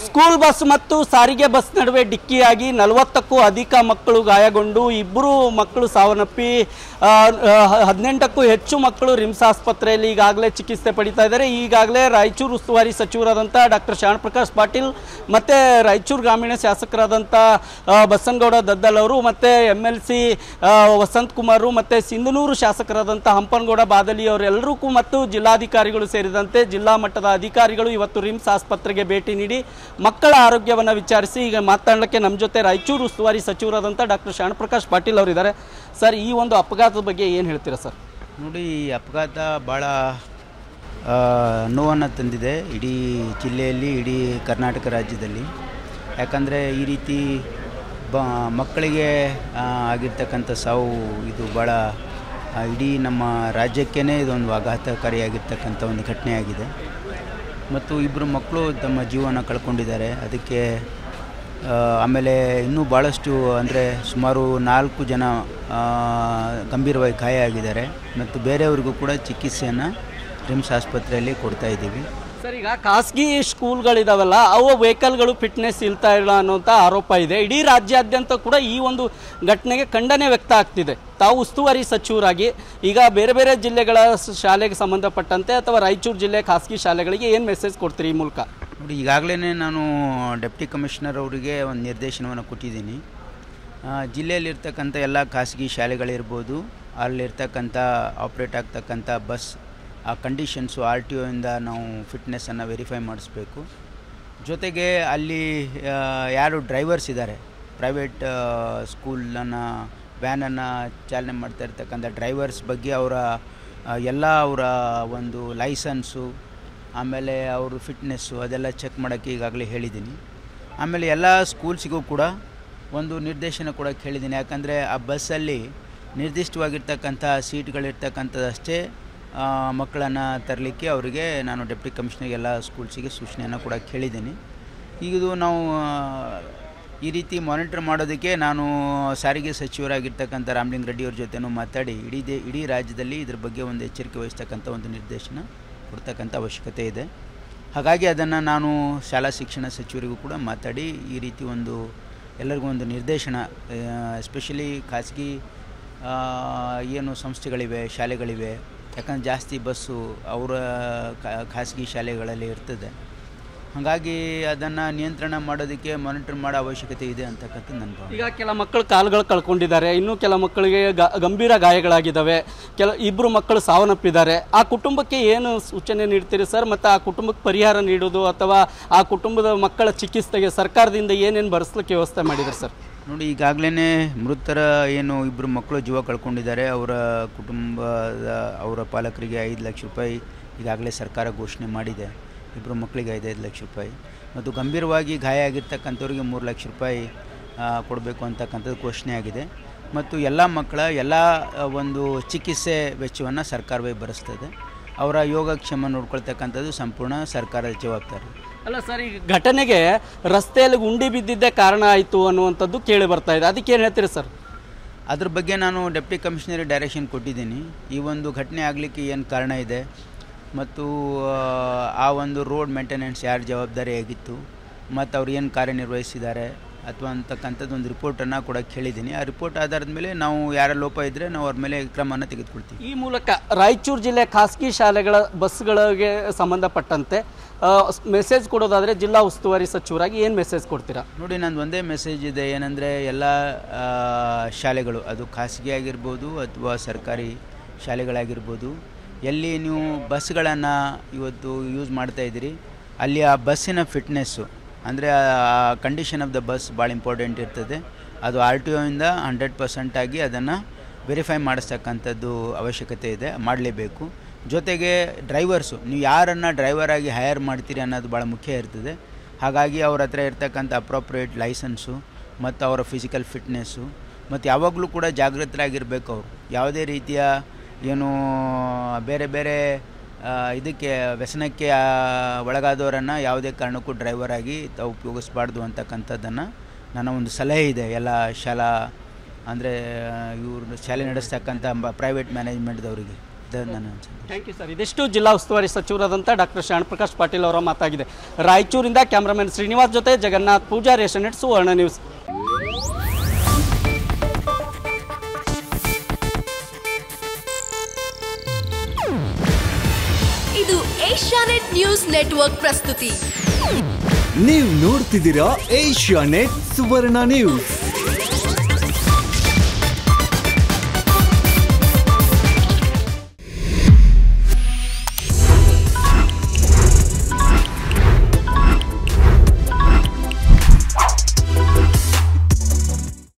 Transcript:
School bus ಮತ್ತು ಸಾರಿಗೆ bus ನಡುವೆ ಡಿಕ್ಕಿಯಾಗಿ 40ಕ್ಕೂ ಅಧಿಕ ಮಕ್ಕಳು ಗಾಯಗೊಂಡು 2 ಮಕ್ಕಳು ಸಾವನ್ನಪ್ಪಿ 18ಕ್ಕೂ ಹೆಚ್ಚು ಮಕ್ಕಳು ರಿಮ್ಸ್ ಆಸ್ಪತ್ರೆಯಲ್ಲಿ ಈಗಾಗಲೇ ಚಿಕಿತ್ಸೆ ಪಡಿತಾ ಇದ್ದಾರೆ. ಈಗಾಗಲೇ ರಾಯಚೂರು ಉಸ್ತುವಾರಿ ಸಚಿವರಾದಂಥ ಡಾಕ್ಟರ್ ಶ್ಯಾಮಪ್ರಕಾಶ್ ಪಾಟೀಲ್ ಮತ್ತು ರಾಯಚೂರು ಗ್ರಾಮೀಣ ಶಾಸಕರಾದಂಥ ಬಸನಗೌಡ ದದ್ದಲ್ ಅವರು ಮತ್ತು MLC ವಸಂತ್ ಕುಮಾರ್ ಮತ್ತು ಸಿಂಧನೂರು ಶಾಸಕರಾದಂಥ ಹಂಪನಗೌಡ ಬಾದಲಿ ಅವರೆಲ್ಲರಿಗೂ ಮತ್ತು ಜಿಲ್ಲಾಧಿಕಾರಿಗಳು ಸೇರಿದಂತೆ ಜಿಲ್ಲಾ ಮಟ್ಟದ ಅಧಿಕಾರಿಗಳು ಇವತ್ತು ರಿಮ್ಸ್ ಆಸ್ಪತ್ರೆಗೆ ಭೇಟಿ ನೀಡಿ ಮಕ್ಕಳ ಆರೋಗ್ಯವನ್ನು ವಿಚಾರಿಸಿ ಈಗ ಮಾತನಾಡಲಿಕ್ಕೆ ನಮ್ಮ ಜೊತೆ ರಾಯಚೂರು ಉಸ್ತುವಾರಿ ಸಚಿವರಾದಂಥ ಡಾಕ್ಟರ್ ಶ್ಯಾಮಪ್ರಕಾಶ್ ಪಾಟೀಲ್ ಅವರಿದ್ದಾರೆ. ಸರ್, ಈ ಒಂದು ಅಪಘಾತದ ಬಗ್ಗೆ ಏನು ಹೇಳ್ತೀರಾ ಸರ್? ನೋಡಿ, ಈ ಅಪಘಾತ ಭಾಳ ನೋವನ್ನು ತಂದಿದೆ ಇಡೀ ಜಿಲ್ಲೆಯಲ್ಲಿ, ಇಡೀ ಕರ್ನಾಟಕ ರಾಜ್ಯದಲ್ಲಿ. ಯಾಕಂದರೆ ಈ ರೀತಿ ಮಕ್ಕಳಿಗೆ ಆಗಿರ್ತಕ್ಕಂಥ ಸಾವು ಇದು ಭಾಳ ಇಡೀ ನಮ್ಮ ರಾಜ್ಯಕ್ಕೇ ಇದೊಂದು ಆಘಾತಕಾರಿಯಾಗಿರ್ತಕ್ಕಂಥ ಒಂದು ಘಟನೆಯಾಗಿದೆ. ಮತ್ತು 2 ಮಕ್ಕಳು ತಮ್ಮ ಜೀವನ ಕಳ್ಕೊಂಡಿದ್ದಾರೆ. ಅದಕ್ಕೆ ಆಮೇಲೆ ಇನ್ನೂ ಭಾಳಷ್ಟು ಅಂದರೆ ಸುಮಾರು 4 ಜನ ಗಂಭೀರವಾಗಿ ಗಾಯ ಆಗಿದ್ದಾರೆ. ಮತ್ತು ಬೇರೆಯವ್ರಿಗೂ ಕೂಡ ಚಿಕಿತ್ಸೆಯನ್ನು ರಿಮ್ಸ್ ಆಸ್ಪತ್ರೆಯಲ್ಲಿ ಕೊಡ್ತಾ ಇದ್ದೀವಿ. ಸರ್, ಈಗ ಖಾಸಗಿ ಸ್ಕೂಲ್ಗಳಿದಾವಲ್ಲ, ಅವು ವೆಹಿಕಲ್ಗಳು ಫಿಟ್ನೆಸ್ ಇಲ್ತಾ ಇಲ್ಲ ಅನ್ನೋಂಥ ಆರೋಪ ಇದೆ. ಇಡೀ ರಾಜ್ಯಾದ್ಯಂತ ಕೂಡ ಈ ಒಂದು ಘಟನೆಗೆ ಖಂಡನೆ ವ್ಯಕ್ತ ಆಗ್ತಿದೆ. ತಾವು ಉಸ್ತುವಾರಿ ಸಚಿವರಾಗಿ ಈಗ ಬೇರೆ ಬೇರೆ ಜಿಲ್ಲೆಗಳ ಶಾಲೆಗೆ ಸಂಬಂಧಪಟ್ಟಂತೆ ಅಥವಾ ರಾಯಚೂರು ಜಿಲ್ಲೆ ಖಾಸಗಿ ಶಾಲೆಗಳಿಗೆ ಏನು ಮೆಸೇಜ್ ಕೊಡ್ತೀರಿ ಈ ಮೂಲಕ? ನೋಡಿ, ಈಗಾಗಲೇ ನಾನು ಡೆಪ್ಟಿ ಕಮಿಷನರ್ ಅವರಿಗೆ ಒಂದು ನಿರ್ದೇಶನವನ್ನು ಕೊಟ್ಟಿದ್ದೀನಿ. ಜಿಲ್ಲೆಯಲ್ಲಿರ್ತಕ್ಕಂಥ ಎಲ್ಲ ಖಾಸಗಿ ಶಾಲೆಗಳಿರ್ಬೋದು, ಅಲ್ಲಿರ್ತಕ್ಕಂಥ ಆಪ್ರೇಟ್ ಆಗ್ತಕ್ಕಂಥ ಬಸ್ ಆ ಕಂಡೀಷನ್ಸು RTO ಇಂದ ನಾವು ಫಿಟ್ನೆಸ್ಸನ್ನು ವೆರಿಫೈ ಮಾಡಿಸ್ಬೇಕು. ಜೊತೆಗೆ ಅಲ್ಲಿ ಯಾರು ಡ್ರೈವರ್ಸ್ ಇದ್ದಾರೆ, ಪ್ರೈವೇಟ್ ಸ್ಕೂಲನ್ನು ವ್ಯಾನನ್ನು ಚಾಲನೆ ಮಾಡ್ತಾ ಇರ್ತಕ್ಕಂಥ ಡ್ರೈವರ್ಸ್ ಬಗ್ಗೆ ಅವರ ಒಂದು ಲೈಸನ್ಸು, ಆಮೇಲೆ ಅವರು ಫಿಟ್ನೆಸ್ಸು ಅದೆಲ್ಲ ಚೆಕ್ ಮಾಡೋಕ್ಕೆ ಈಗಾಗಲೇ ಹೇಳಿದ್ದೀನಿ. ಆಮೇಲೆ ಎಲ್ಲ ಸ್ಕೂಲ್ಸಿಗೂ ಕೂಡ ಒಂದು ನಿರ್ದೇಶನ ಕೂಡ ಹೇಳಿದ್ದೀನಿ. ಯಾಕಂದರೆ ಆ ಬಸ್ಸಲ್ಲಿ ನಿರ್ದಿಷ್ಟವಾಗಿರ್ತಕ್ಕಂಥ ಸೀಟ್ಗಳಿರ್ತಕ್ಕಂಥದ್ದಷ್ಟೇ ಮಕ್ಕಳನ್ನು ತರಲಿಕ್ಕೆ ಅವರಿಗೆ ನಾನು ಡೆಪ್ಟಿ ಕಮಿಷನರ್ಗೆ ಎಲ್ಲ ಸ್ಕೂಲ್ಸಿಗೆ ಸೂಚನೆಯನ್ನು ಕೂಡ ಕೇಳಿದ್ದೀನಿ. ಈಗ ನಾವು ಈ ರೀತಿ ಮಾನಿಟರ್ ಮಾಡೋದಕ್ಕೆ ನಾನು ಸಾರಿಗೆ ಸಚಿವರಾಗಿರ್ತಕ್ಕಂಥ ರಾಮಲಿಂಗ ರೆಡ್ಡಿ ಅವ್ರ ಜೊತೆನೂ ಮಾತಾಡಿ ಇಡೀ ರಾಜ್ಯದಲ್ಲಿ ಇದ್ರ ಬಗ್ಗೆ ಒಂದು ಎಚ್ಚರಿಕೆ ವಹಿಸ್ತಕ್ಕಂಥ ಒಂದು ನಿರ್ದೇಶನ ಕೊಡ್ತಕ್ಕಂಥ ಅವಶ್ಯಕತೆ ಇದೆ. ಹಾಗಾಗಿ ಅದನ್ನು ನಾನು ಶಾಲಾ ಶಿಕ್ಷಣ ಸಚಿವರಿಗೂ ಕೂಡ ಮಾತಾಡಿ ಈ ರೀತಿ ಒಂದು ಎಲ್ಲರಿಗೂ ಒಂದು ನಿರ್ದೇಶನ, ಎಸ್ಪೆಷಲಿ ಖಾಸಗಿ ಏನು ಸಂಸ್ಥೆಗಳಿವೆ, ಶಾಲೆಗಳಿವೆ, ಯಾಕಂದರೆ ಜಾಸ್ತಿ ಬಸ್ಸು ಅವರ ಖಾಸಗಿ ಶಾಲೆಗಳಲ್ಲಿ ಇರ್ತದೆ. ಹಾಗಾಗಿ ಅದನ್ನು ನಿಯಂತ್ರಣ ಮಾಡೋದಕ್ಕೆ ಮಾನಿಟರ್ ಮಾಡೋ ಅವಶ್ಯಕತೆ ಇದೆ ಅಂತಕ್ಕಂಥ ನನ್ನ ಭಾವನೆ. ಈಗ ಕೆಲ ಮಕ್ಕಳು ಕಾಲುಗಳು ಕಳ್ಕೊಂಡಿದ್ದಾರೆ, ಇನ್ನೂ ಕೆಲ ಮಕ್ಕಳಿಗೆ ಗಂಭೀರ ಗಾಯಗಳಾಗಿದ್ದಾವೆ, 2 ಮಕ್ಕಳು ಸಾವನ್ನಪ್ಪಿದ್ದಾರೆ. ಆ ಕುಟುಂಬಕ್ಕೆ ಏನು ಸೂಚನೆ ನೀಡ್ತೀರಿ ಸರ್? ಮತ್ತು ಆ ಕುಟುಂಬಕ್ಕೆ ಪರಿಹಾರ ನೀಡೋದು ಅಥವಾ ಆ ಕುಟುಂಬದ ಮಕ್ಕಳ ಚಿಕಿತ್ಸೆಗೆ ಸರ್ಕಾರದಿಂದ ಏನೇನು ಭರಿಸ್ಲಿಕ್ಕೆ ವ್ಯವಸ್ಥೆ ಮಾಡಿದ್ದಾರೆ ಸರ್? ನೋಡಿ, ಈಗಾಗಲೇ ಮೃತರ ಏನು 2 ಮಕ್ಕಳು ಜೀವ ಕಳ್ಕೊಂಡಿದ್ದಾರೆ, ಅವರ ಕುಟುಂಬದ ಅವರ ಪಾಲಕರಿಗೆ 5 ಲಕ್ಷ ರೂಪಾಯಿ ಈಗಾಗಲೇ ಸರ್ಕಾರ ಘೋಷಣೆ ಮಾಡಿದೆ. 2 ಮಕ್ಕಳಿಗೆ 5 ಲಕ್ಷ ರೂಪಾಯಿ ಮತ್ತು ಗಂಭೀರವಾಗಿ ಗಾಯ ಆಗಿರ್ತಕ್ಕಂಥವ್ರಿಗೆ 3 ಲಕ್ಷ ರೂಪಾಯಿ ಕೊಡಬೇಕು ಅಂತಕ್ಕಂಥದ್ದು ಘೋಷಣೆ ಆಗಿದೆ. ಮತ್ತು ಎಲ್ಲ ಮಕ್ಕಳ ಎಲ್ಲ ಒಂದು ಚಿಕಿತ್ಸೆ ವೆಚ್ಚವನ್ನು ಸರ್ಕಾರವೇ ಭರಿಸ್ತದೆ. ಅವರ ಯೋಗಕ್ಷೇಮ ನೋಡ್ಕೊಳ್ತಕ್ಕಂಥದ್ದು ಸಂಪೂರ್ಣ ಸರ್ಕಾರದ ಜವಾಬ್ದಾರಿ. ಅಲ್ಲ ಸರ್, ಈಗ ಘಟನೆಗೆ ರಸ್ತೆಯಲ್ಲಿ ಗುಂಡಿ ಬಿದ್ದಿದ್ದೇ ಕಾರಣ ಆಯಿತು ಅನ್ನುವಂಥದ್ದು ಕೇಳಿ ಬರ್ತಾ ಇದೆ, ಅದಕ್ಕೆ ಏನು ಹೇಳ್ತೀರಿ ಸರ್? ಅದ್ರ ಬಗ್ಗೆ ನಾನು ಡೆಪ್ಟಿ ಕಮಿಷನರಿಗೆ ಡೈರೆಕ್ಷನ್ ಕೊಟ್ಟಿದ್ದೀನಿ. ಈ ಒಂದು ಘಟನೆ ಆಗಲಿಕ್ಕೆ ಏನು ಕಾರಣ ಇದೆ ಮತ್ತು ಆ ಒಂದು ರೋಡ್ ಮೇಂಟೆನೆನ್ಸ್ ಯಾರು ಜವಾಬ್ದಾರಿಯಾಗಿತ್ತು ಮತ್ತು ಅವ್ರು ಏನು ಕಾರ್ಯನಿರ್ವಹಿಸಿದ್ದಾರೆ ಅಥವಾ ಅಂತಕ್ಕಂಥದ್ದು ಒಂದು ರಿಪೋರ್ಟನ್ನು ಕೂಡ ಕೇಳಿದ್ದೀನಿ. ಆ ರಿಪೋರ್ಟ್ ಆಧಾರದ ಮೇಲೆ ನಾವು ಯಾರ ಲೋಪ ಇದ್ದರೆ ನಾವು ಅವ್ರ ಮೇಲೆ ಕ್ರಮವನ್ನು ತೆಗೆದುಕೊಳ್ತೀವಿ. ಈ ಮೂಲಕ ರಾಯಚೂರು ಜಿಲ್ಲೆ ಖಾಸಗಿ ಶಾಲೆಗಳ ಬಸ್ಗಳಿಗೆ ಸಂಬಂಧಪಟ್ಟಂತೆ ಮೆಸೇಜ್ ಕೊಡೋದಾದರೆ ಜಿಲ್ಲಾ ಉಸ್ತುವಾರಿ ಸಚಿವರಾಗಿ ಏನು ಮೆಸೇಜ್ ಕೊಡ್ತೀರಾ? ನೋಡಿ, ನಂದು ಒಂದೇ ಮೆಸೇಜ್ ಇದೆ. ಏನಂದರೆ ಎಲ್ಲ ಶಾಲೆಗಳು, ಅದು ಖಾಸಗಿ ಆಗಿರ್ಬೋದು ಅಥವಾ ಸರ್ಕಾರಿ ಶಾಲೆಗಳಾಗಿರ್ಬೋದು, ಎಲ್ಲಿ ನೀವು ಬಸ್ಗಳನ್ನು ಇವತ್ತು ಯೂಸ್ ಮಾಡ್ತಾಯಿದ್ದೀರಿ ಅಲ್ಲಿ ಆ ಬಸ್ಸಿನ ಫಿಟ್ನೆಸ್ಸು ಅಂದರೆ ಆ ಕಂಡೀಷನ್ ಆಫ್ ದ ಬಸ್ ಭಾಳ ಇಂಪಾರ್ಟೆಂಟ್ ಇರ್ತದೆ. ಅದು RTO ಇಂದ 100% ಆಗಿ ಅದನ್ನು ವೆರಿಫೈ ಮಾಡಿಸ್ತಕ್ಕಂಥದ್ದು ಅವಶ್ಯಕತೆ ಇದೆ, ಮಾಡಲೇಬೇಕು. ಜೊತೆಗೆ ಡ್ರೈವರ್ಸು, ನೀವು ಯಾರನ್ನು ಡ್ರೈವರಾಗಿ ಹೈಯರ್ ಮಾಡ್ತೀರಿ ಅನ್ನೋದು ಭಾಳ ಮುಖ್ಯ ಇರ್ತದೆ. ಹಾಗಾಗಿ ಅವ್ರ ಹತ್ರ ಇರ್ತಕ್ಕಂಥ ಅಪ್ರೋಪ್ರಿಯೇಟ್ ಲೈಸೆನ್ಸು ಮತ್ತು ಅವರ ಫಿಸಿಕಲ್ ಫಿಟ್ನೆಸ್ಸು ಮತ್ತು ಯಾವಾಗಲೂ ಕೂಡ ಜಾಗೃತರಾಗಿರಬೇಕು. ಅವರು ಯಾವುದೇ ರೀತಿಯ ಏನು ಬೇರೆ ಬೇರೆ ಇದಕ್ಕೆ ವ್ಯಸನಕ್ಕೆ ಒಳಗಾದವರನ್ನು ಯಾವುದೇ ಕಾರಣಕ್ಕೂ ಡ್ರೈವರಾಗಿ ತಾವು ಉಪಯೋಗಿಸಬಾರ್ದು ಅಂತಕ್ಕಂಥದ್ದನ್ನು ನನ್ನ ಒಂದು ಸಲಹೆ ಇದೆ ಎಲ್ಲ ಶಾಲಾ ಅಂದರೆ ಇವರು ಶಾಲೆ ನಡೆಸ್ತಕ್ಕಂಥ ಪ್ರೈವೇಟ್ ಮ್ಯಾನೇಜ್ಮೆಂಟ್ದವರಿಗೆ. ನನ್ನ ಥ್ಯಾಂಕ್ ಯು ಸರ್. ಇದಿಷ್ಟು ಜಿಲ್ಲಾ ಉಸ್ತುವಾರಿ ಸಚಿವರಾದಂಥ ಡಾಕ್ಟರ್ ಶ್ಯಾಣಪ್ರಕಾಶ್ ಪಾಟೀಲ್ ಅವರ ಮಾತಾಗಿದೆ. ರಾಯಚೂರಿಂದ ಕ್ಯಾಮ್ರಾಮನ್ ಶ್ರೀನಿವಾಸ್ ಜೊತೆ ಜಗನ್ನಾಥ್ ಪೂಜಾರಿ, ಏಷ್ಯಾನೆಟ್ ಸುವರ್ಣ ನ್ಯೂಸ್. ಇದು ಏಷ್ಯಾನೆಟ್ ನ್ಯೂಸ್ ನೆಟ್ವರ್ಕ್ ಪ್ರಸ್ತುತಿ. ನೀವು ನೋಡ್ತಿದ್ದೀರಾ ಏಷ್ಯಾನೆಟ್ ಸುವರ್ಣ ನ್ಯೂಸ್.